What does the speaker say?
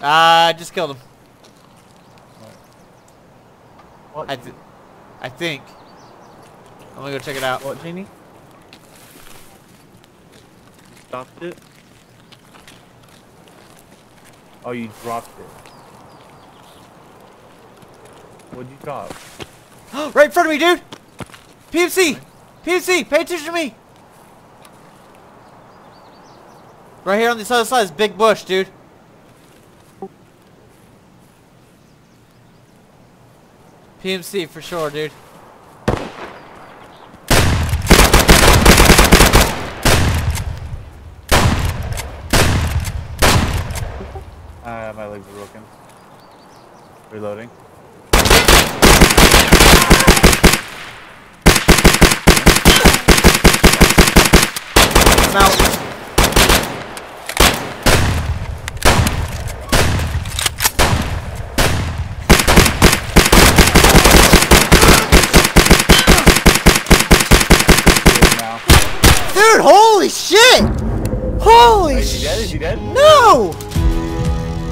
I just killed him. What? I think. I'm gonna go check it out. What, Genie? You stopped it? Oh, you dropped it. What'd you drop? Right in front of me, dude! PMC! PMC! Pay attention to me! Right here on this other side is big bush, dude. PMC for sure, dude. My legs are broken. Reloading. I'm out. Dude, holy shit! Holy shit! Is he dead? Is he dead? No!